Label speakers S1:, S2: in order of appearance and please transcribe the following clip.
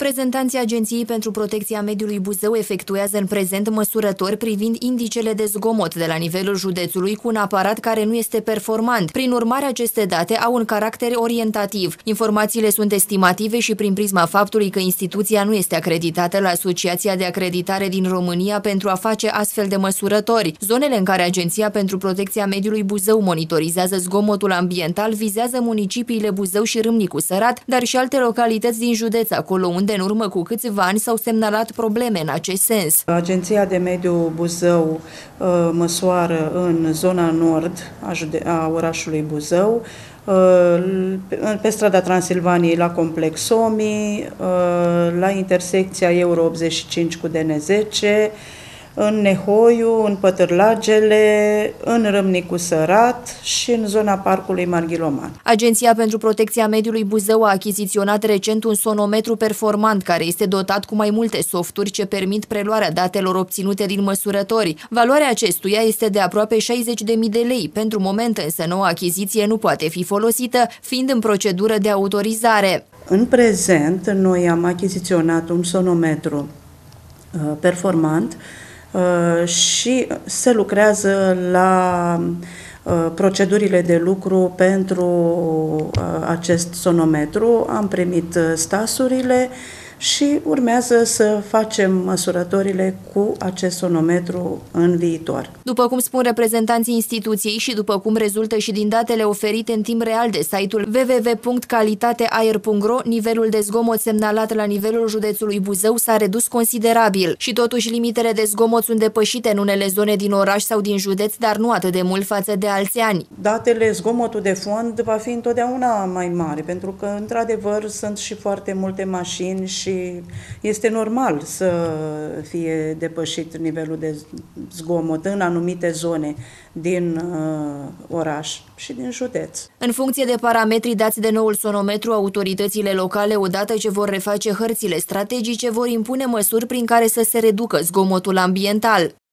S1: Reprezentanții Agenției pentru Protecția Mediului Buzău efectuează în prezent măsurători privind indicele de zgomot de la nivelul județului cu un aparat care nu este performant. Prin urmare, aceste date au un caracter orientativ. Informațiile sunt estimative și prin prisma faptului că instituția nu este acreditată la Asociația de Acreditare din România pentru a face astfel de măsurători. Zonele în care Agenția pentru Protecția Mediului Buzău monitorizează zgomotul ambiental vizează municipiile Buzău și Râmnicu Sărat, dar și alte localități din județ, acolo unde în urmă cu câțiva ani s-au semnalat probleme în acest sens.
S2: Agenția de Mediu Buzău măsoară în zona nord a orașului Buzău, pe strada Transilvaniei la Complex Omi, la intersecția Euro 85 cu DN10, în Nehoiu, în Pătârlagele, în Râmnicu Sărat și în zona Parcului Marghiloman.
S1: Agenția pentru Protecția Mediului Buzău a achiziționat recent un sonometru performant care este dotat cu mai multe softuri ce permit preluarea datelor obținute din măsurători. Valoarea acestuia este de aproape 60.000 de lei. Pentru moment însă noua achiziție nu poate fi folosită, fiind în procedură de autorizare.
S2: În prezent, noi am achiziționat un sonometru performant și se lucrează la procedurile de lucru pentru acest sonometru. Am primit stasurile și urmează să facem măsurătorile cu acest sonometru în viitor.
S1: După cum spun reprezentanții instituției și după cum rezultă și din datele oferite în timp real de site-ul www.calitateaer.ro, nivelul de zgomot semnalat la nivelul județului Buzău s-a redus considerabil și totuși limitele de zgomot sunt depășite în unele zone din oraș sau din județ, dar nu atât de mult față de alți ani.
S2: Datele, zgomotul de fond va fi întotdeauna mai mare, pentru că într-adevăr sunt și foarte multe mașini și este normal să fie depășit nivelul de zgomot în anumite zone din oraș și din județ.
S1: În funcție de parametrii dați de noul sonometru, autoritățile locale, odată ce vor reface hărțile strategice, vor impune măsuri prin care să se reducă zgomotul ambiental.